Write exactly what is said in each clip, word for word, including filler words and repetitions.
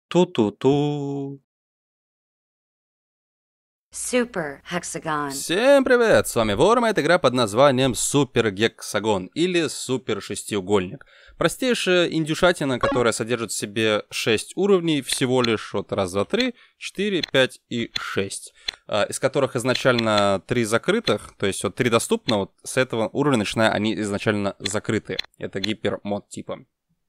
Ту-ту-ту. Super Hexagon. Всем привет! С вами Ворм, это игра под названием Супер Гексагон или Супер Шестиугольник. Простейшая индюшатина, которая содержит в себе шесть уровней, всего лишь вот раз, два, три, четыре, пять и шесть. Из которых изначально три закрытых, то есть вот три доступно, вот с этого уровня начиная они изначально закрыты. Это гипермод типа.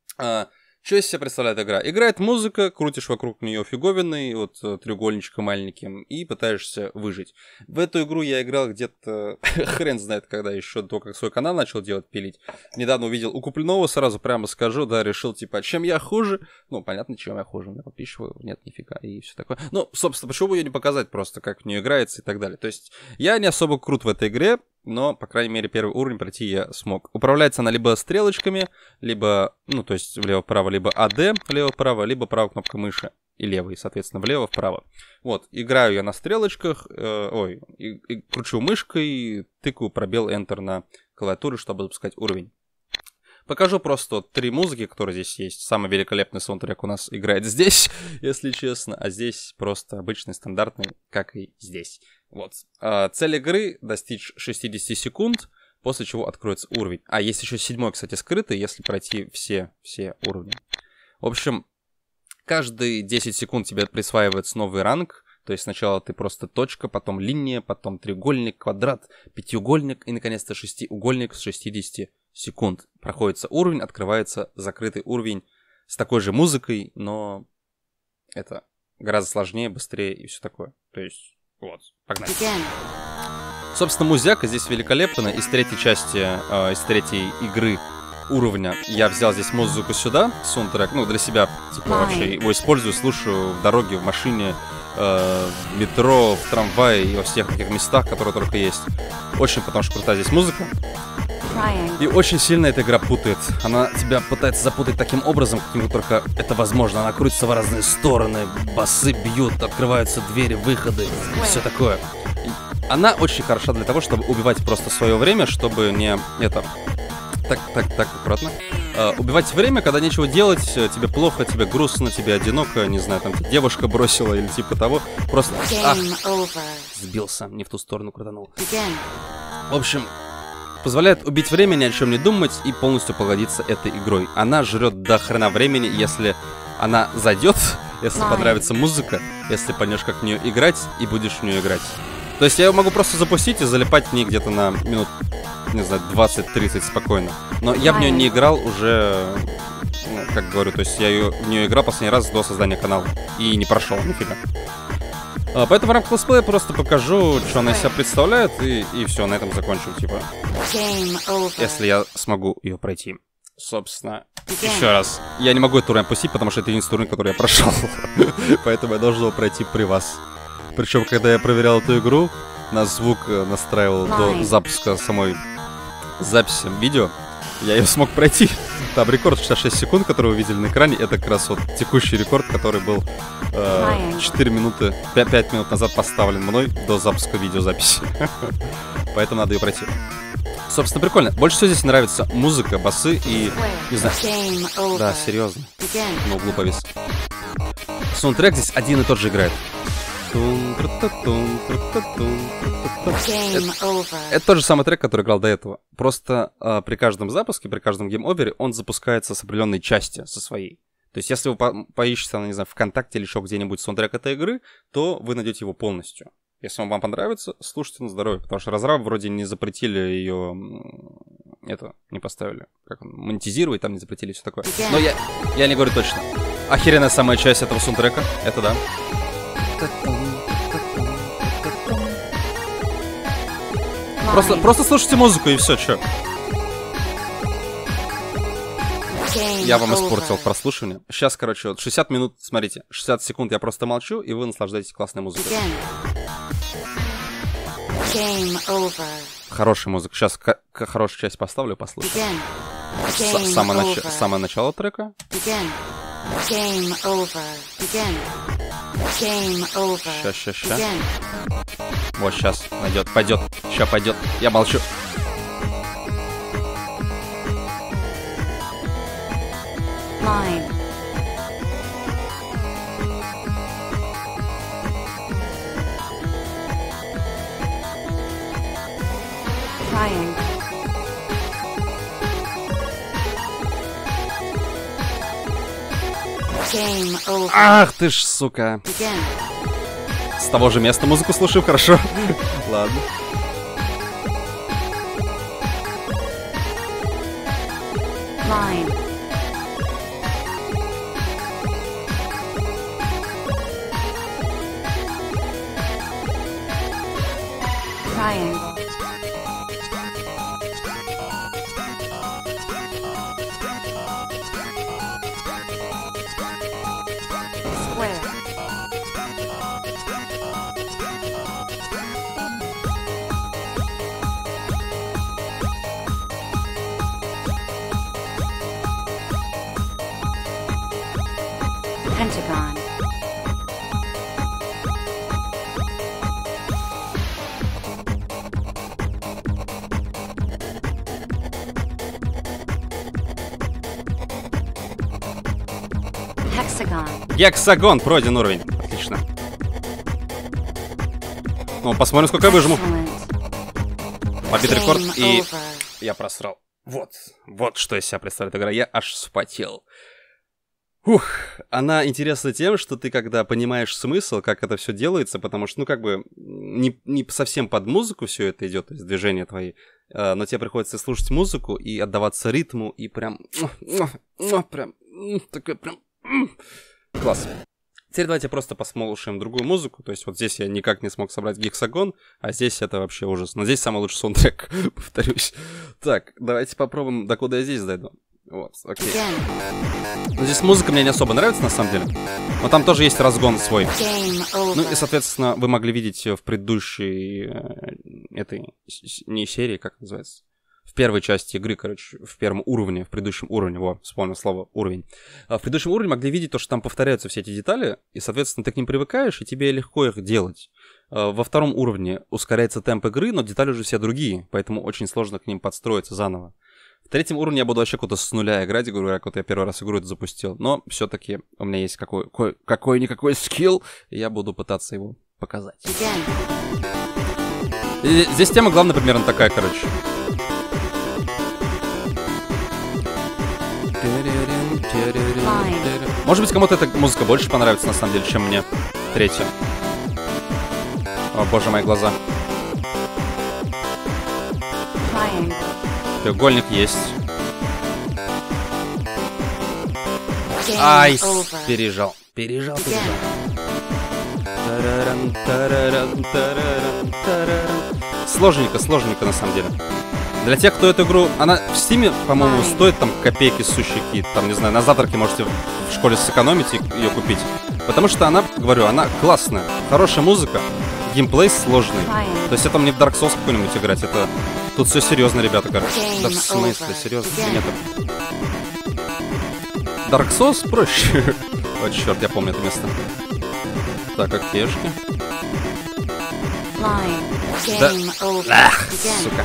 Что из себя представляет игра? Играет музыка, крутишь вокруг нее фиговиной, вот треугольничком маленьким, и пытаешься выжить. В эту игру я играл где-то, хрен знает когда, еще до как свой канал начал делать, пилить. Недавно увидел у Куплинова, сразу прямо скажу, да, решил, типа, чем я хуже? Ну, понятно, чем я хуже, у меня подписчиков нет, нифига, и все такое. Ну, собственно, почему бы ее не показать просто, как в нее играется и так далее. То есть, я не особо крут в этой игре, но, по крайней мере, первый уровень пройти я смог. Управляется она либо стрелочками, либо, ну, то есть влево-вправо, либо эй ди влево-вправо, либо правая кнопка мыши и левой, соответственно, влево-вправо. Вот, играю я на стрелочках, э, ой, и, и кручу мышкой, тыкаю пробел Enter на клавиатуре, чтобы запускать уровень. Покажу просто вот три музыки, которые здесь есть. Самый великолепный саундтрек у нас играет здесь, если честно, а здесь просто обычный, стандартный, как и здесь. Вот. Цель игры — достичь шестьдесят секунд, после чего откроется уровень. А, есть еще седьмой, кстати, скрытый, если пройти все, все уровни. В общем, каждые десять секунд тебе присваивается новый ранг. То есть сначала ты просто точка, потом линия, потом треугольник, квадрат, пятиугольник и, наконец-то, шестиугольник с шестьдесят секунд. Проходится уровень, открывается закрытый уровень с такой же музыкой, но это гораздо сложнее, быстрее и все такое. То есть... Вот, погнали. Собственно, музяка здесь великолепная. Из третьей части, э, из третьей игры уровня я взял здесь музыку сюда, саундтрек, ну, для себя, типа, вообще его использую, слушаю в дороге, в машине, э, в метро, в трамвае и во всех таких местах, которые только есть. Очень, потому что крутая здесь музыка. И очень сильно эта игра путает. Она тебя пытается запутать таким образом, каким только это возможно. Она крутится в разные стороны, басы бьют, открываются двери, выходы, все такое. И она очень хороша для того, чтобы убивать просто свое время, чтобы не это... Так, так, так, аккуратно. Uh, убивать время, когда нечего делать, тебе плохо, тебе грустно, тебе одиноко, не знаю, там девушка бросила или типа того. Просто... Ах, сбился, не в ту сторону крутанул. В общем... Позволяет убить время, ни о чем не думать и полностью погодиться этой игрой. Она жрет до хрена времени, если она зайдет, если понравится музыка, если поймешь, как в нее играть, и будешь в нее играть. То есть я ее могу просто запустить и залипать в ней где-то на минут, не знаю, двадцать-тридцать спокойно. Но я в нее не играл уже, ну, как говорю, то есть я ее, в нее играл последний раз до создания канала. И не прошел, нифига. Поэтому в рамках летсплея просто покажу, что она из себя представляет, и, и все, на этом закончу, типа. Если я смогу ее пройти. Собственно, еще раз. Я не могу эту уровень опустить, потому что это единственный уровень, который я прошел. Поэтому я должен его пройти при вас. Причем, когда я проверял эту игру, на звук настраивал до запуска самой записи видео, я ее смог пройти. Там рекорд шестьдесят шесть секунд, который вы видели на экране, это как раз вот текущий рекорд, который был э, четыре минуты, пять минут назад поставлен мной до запуска видеозаписи. Поэтому надо ее пройти. Собственно, прикольно. Больше всего здесь нравится музыка, басы и... Не знаю. Да, серьезно. На углу повис. Саундтрек здесь один и тот же играет. Это, это тот же самый трек, который играл до этого. Просто э, при каждом запуске, при каждом гейм-овере он запускается с определенной части, со своей. То есть, если вы по поищете, не знаю, ВКонтакте или еще где-нибудь саундтрек этой игры, то вы найдете его полностью. Если он вам понравится, слушайте на здоровье, потому что разрабы вроде не запретили ее, это, не поставили, как он, монетизировать, там не запретили, все такое. Но я, я не говорю точно. Охеренная самая часть этого саундтрека, это да. Просто, просто слушайте музыку и все, чё. Я вам испортил прослушивание. Сейчас, короче, вот шестьдесят минут, смотрите, шестьдесят секунд я просто молчу, и вы наслаждаетесь классной музыкой. Хорошая музыка. Сейчас хорошую часть поставлю, послушаю. Самое, нач самое начало трека. Ща, ща, ща. Вот сейчас пойдет, пойдет, ща пойдет. Я молчу. Game over. Ах ты ж, сука. Begin. С того же места музыку слушаю, хорошо. Ладно. Line. Triangle. Square. Pentagon. Hexagon. Гексагон, пройден уровень. Отлично. Ну, посмотрим, сколько я выжму. Excellent. Побит рекорд, Game и over. я просрал. Вот, вот что из себя представляет игра. Я аж вспотел. Ух, она интересна тем, что ты когда понимаешь смысл, как это все делается, потому что, ну, как бы, не, не совсем под музыку все это идет, то есть движения твои, э, но тебе приходится слушать музыку и отдаваться ритму, и прям, прям, такой прям, класс. Теперь давайте просто послушаем другую музыку, то есть вот здесь я никак не смог собрать гексагон, а здесь это вообще ужас, но здесь самый лучший саундтрек, повторюсь. Так, давайте попробуем, докуда я здесь дойду. Вот, окей. Begin. Но здесь музыка мне не особо нравится, на самом деле. Но там тоже есть разгон свой. Game over. Ну и, соответственно, вы могли видеть в предыдущей э, этой с- не серии, как называется? В первой части игры, короче, в первом уровне, в предыдущем уровне, во, вспомнил слово уровень. А в предыдущем уровне могли видеть то, что там повторяются все эти детали, и, соответственно, ты к ним привыкаешь, и тебе легко их делать. А во втором уровне ускоряется темп игры, но детали уже все другие, поэтому очень сложно к ним подстроиться заново. В третьем уровне я буду вообще куда-то с нуля играть, говорю, как вот я первый раз игру это запустил. Но все-таки у меня есть какой, какой, какой-никакой скилл, и я буду пытаться его показать. Begin. И здесь тема, главная, примерно такая, короче. Может быть, кому-то эта музыка больше понравится, на самом деле, чем мне. Третья. О, боже, мои глаза. Triangle. Треугольник есть. Game Ай, over. пережал. Пережал, пережал. Begin. Тараран, тараран, тараран, тараран. Сложненько, сложненько, на самом деле. Для тех, кто эту игру... Она в Стиме, по-моему, Ай. стоит там копейки сущие какие-то. Там, не знаю, на завтраке можете в школе сэкономить и ее купить. Потому что она, говорю, она классная. Хорошая музыка. Геймплей сложный. Triangle. То есть это не в Dark Souls какой-нибудь играть. Это... Тут все серьезно, ребята, короче. Game Да в смысле, over. серьезно? Begin. Нет. Dark Souls проще. О, черт, я помню это место. Так, как пешки. Line. Да. Game over. Ах, Begin. сука.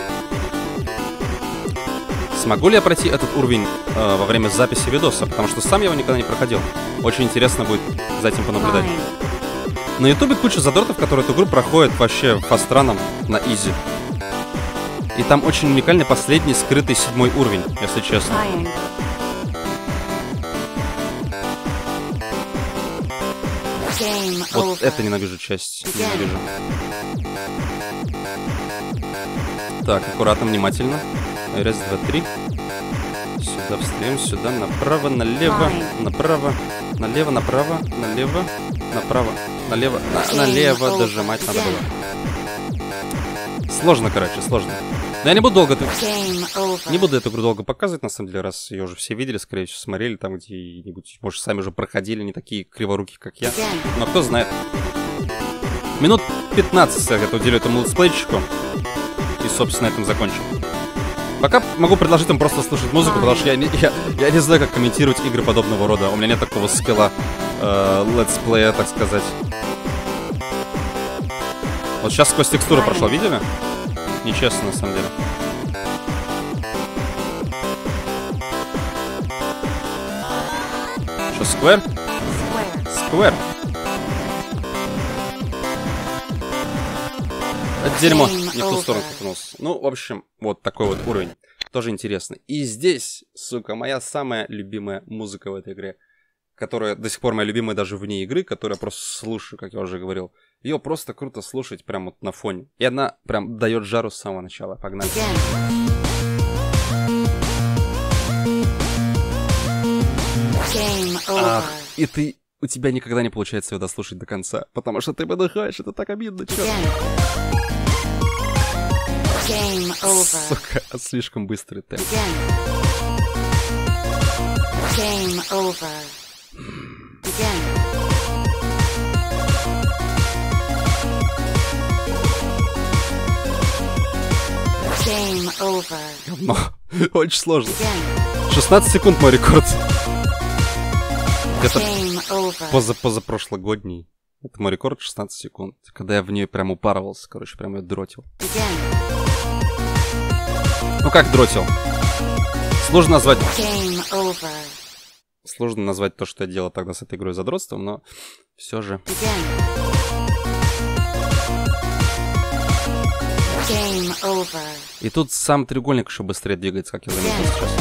Смогу ли я пройти этот уровень э, во время записи видоса? Потому что сам я его никогда не проходил. Очень интересно будет за этим понаблюдать. Line. На ютубе куча задротов, которые эту игру проходят вообще по странам на изи. И там очень уникальный последний скрытый седьмой уровень, если честно. Triangle. Game Вот over. это ненавижу часть. Ненавижу. Так, аккуратно, внимательно. Раз, два, три. Сюда встаем, сюда, направо, налево, Fine. направо, налево, направо, налево, направо, налево, на- налево over. дожимать надо Again. было. Сложно, короче, сложно. Но я не буду долго... это- Game over. Не буду эту игру долго показывать, на самом деле, раз ее уже все видели, скорее всего, смотрели там где-нибудь. Может, сами уже проходили, не такие криворукие, как я. Again. Но кто знает. Минут пятнадцать я это уделю этому летсплейчику. И, собственно, на этом закончим. Пока могу предложить вам просто слушать музыку, потому что я не, я, я не знаю, как комментировать игры подобного рода. У меня нет такого скилла э, летсплея, так сказать. Вот сейчас сквозь текстуры прошло, видели? Нечестно, на самом деле. Что, сквер? Square. Сквер. Это дерьмо, не в ту сторону катнулся. Ну, в общем, вот такой вот уровень. Тоже интересно. И здесь, сука, моя самая любимая музыка в этой игре. которая до сих пор моя любимая даже вне игры, которую я просто слушаю, как я уже говорил. Ее просто круто слушать прям вот на фоне. И она прям дает жару с самого начала. Погнали. Game over. Ах, и ты... У тебя никогда не получается ее дослушать до конца, потому что ты выдыхаешь, это так обидно, чё. Again. Game over. Сука, слишком быстрый темп. Again. Game over. Again. Game over. Говно. Очень сложно. Again. шестнадцать секунд мой рекорд. Это Game over. поза позапрошлогодний. Это мой рекорд шестнадцать секунд. Когда я в нее прям упарывался, короче, прям ее дротил. Again. Ну как дротил? Сложно назвать... Game over. Сложно назвать то, что я делал тогда с этой игрой задротством, но все же. Again. Game over. И тут сам треугольник еще быстрее двигается, как я заметил сейчас.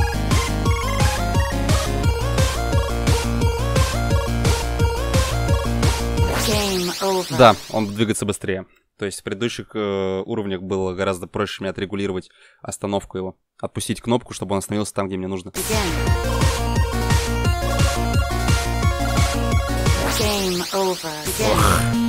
Game over. Да, он двигается быстрее. То есть в предыдущих э, уровнях было гораздо проще мне отрегулировать остановку его. Отпустить кнопку, чтобы он остановился там, где мне нужно. Again. Game over. Again.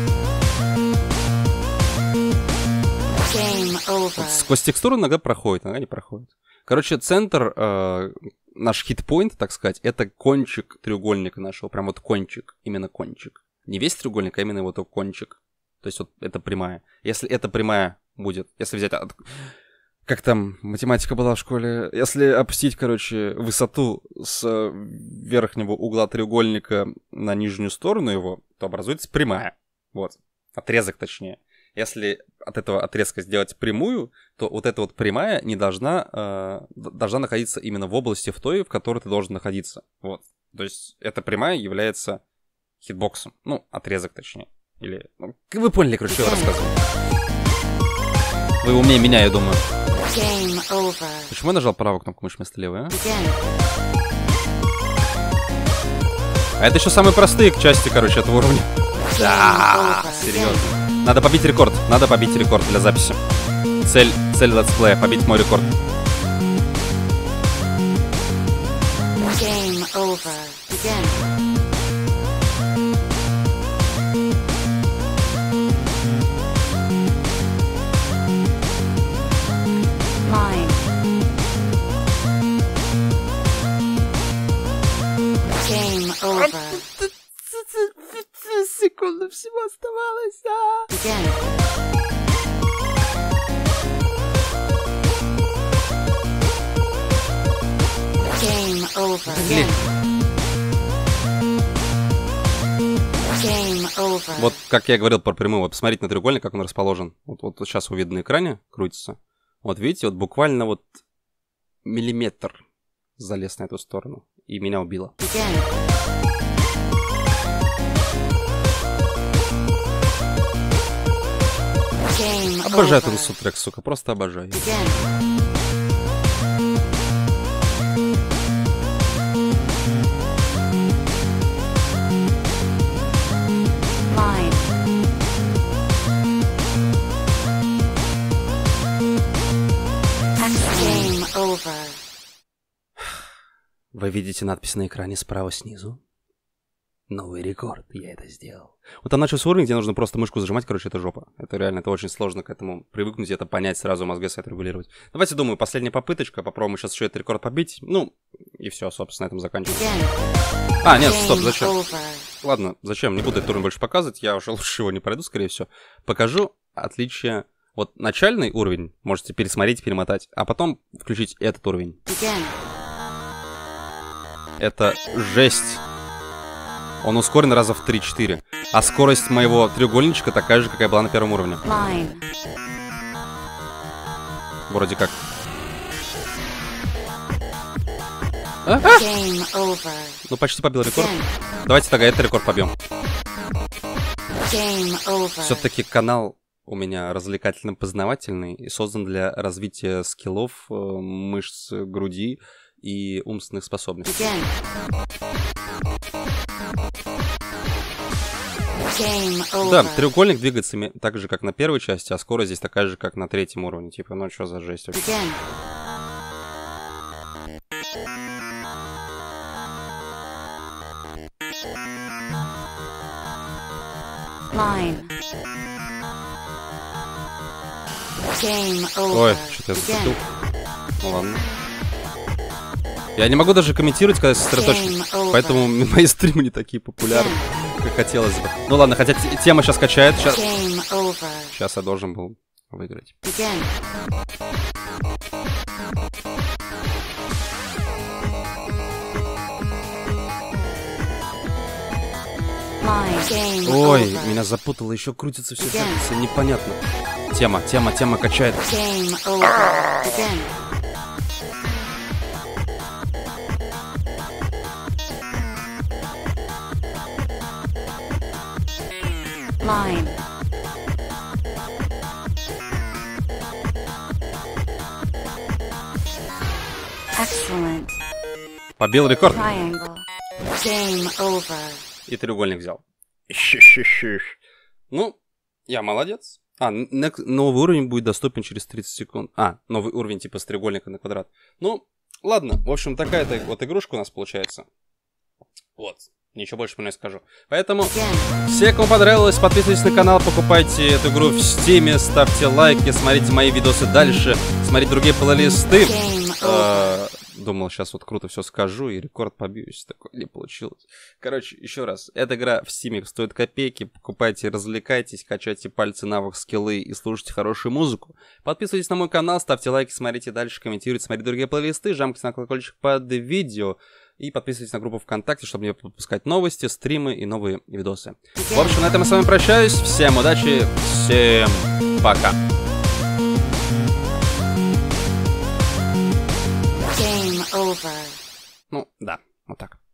Game over. Вот сквозь текстуру иногда проходит, иногда не проходит. Короче, центр, э, наш хитпоинт, так сказать, это кончик треугольника нашего. Прям вот кончик, именно кончик. Не весь треугольник, а именно вот его кончик. То есть вот это прямая. Если эта прямая будет, если взять... От... Как там математика была в школе? Если опустить, короче, высоту с верхнего угла треугольника на нижнюю сторону его, то образуется прямая. Вот. Отрезок точнее. Если от этого отрезка сделать прямую, то вот эта вот прямая не должна, э, должна находиться именно в области в той, в которой ты должен находиться. Вот. То есть эта прямая является хитбоксом. Ну, отрезок точнее. Или... Ну, вы поняли, короче, что я рассказываю. Вы умнее меня, я думаю. Game over. Почему я нажал правую кнопку мыши вместо левой, а? Again. А это еще самые простые части, короче, этого уровня. Да, серьезно. Надо побить рекорд. Надо побить рекорд для записи. Цель, цель летсплея — побить мой рекорд. Game over. Again. Mine. Game over. Секунды всего оставалось, а? Again. Game over. Again. Game over. Вот как я говорил про прямую, вот посмотрите на треугольник, как он расположен. Вот, вот сейчас вы видно на экране, крутится. Вот видите, вот буквально вот миллиметр залез на эту сторону. И меня убило. Again. Game Обожаю over. этот саундтрек, сука, просто обожаю. Again. Mine. Game over. Вы видите надпись на экране справа снизу? Новый рекорд, я это сделал. Вот там начался уровень, где нужно просто мышку зажимать, короче, это жопа. Это реально, это очень сложно к этому привыкнуть, это понять, сразу мозги сайт регулировать. Давайте, думаю, последняя попыточка, попробуем сейчас еще этот рекорд побить. Ну, и все, собственно, на этом заканчиваем. Again. А, нет, стоп, Game зачем? over. Ладно, зачем? Не буду этот уровень больше показывать, я уже лучше его не пройду, скорее всего. Покажу отличие. Вот начальный уровень можете пересмотреть, перемотать, а потом включить этот уровень. Again. Это жесть. Он ускорен раза в три-четыре. А скорость моего треугольничка такая же, какая была на первом уровне. Mine. Вроде как. Game over. Ну, почти побил рекорд. Again. Давайте тогда этот рекорд побьем. Game over. Все-таки канал у меня развлекательно-познавательный и создан для развития скиллов, э, мышц груди и умственных способностей. Begin. Game over. Да, треугольник двигается ме- так же, как на первой части, а скорость здесь такая же, как на третьем уровне. Типа, ну что за жесть вообще? Begin. Line. Game over. Ой, что-то я Begin. зацепил. Ну ладно. Я не могу даже комментировать, когда сосредоточен, Game over. поэтому мои стримы не такие популярны, как хотелось бы. Ну ладно, хотя т- тема сейчас качает, сейчас... Game over. Сейчас я должен был выиграть. Begin. Line. Game Ой, over. меня запутало, еще крутится все, Begin. все непонятно. Тема, тема, тема качает. Game over. Begin. Line. Excellent. Побил рекорд. Triangle. Game over. И треугольник взял. Ну, я молодец. А, next- новый уровень будет доступен через тридцать секунд. А, новый уровень типа с треугольника на квадрат. Ну, ладно. В общем, такая-то вот игрушка у нас получается. Вот. Ничего больше про нее скажу. Поэтому, Begin. все, кому понравилось, подписывайтесь на канал, покупайте эту игру в стиме, ставьте лайки, смотрите мои видосы дальше, смотрите другие плейлисты. Game Э, over. Думал, сейчас вот круто все скажу и рекорд побьюсь. Такое не получилось. Короче, еще раз. Эта игра в стиме стоит копейки. Покупайте, развлекайтесь, качайте пальцы, навык, скиллы и слушайте хорошую музыку. Подписывайтесь на мой канал, ставьте лайки, смотрите дальше, комментируйте, смотрите другие плейлисты, жамкайте на колокольчик под видео. И подписывайтесь на группу ВКонтакте, чтобы не пропускать новости, стримы и новые видосы. В общем, на этом я с вами прощаюсь. Всем удачи, всем пока. Game over. Ну, да, вот так.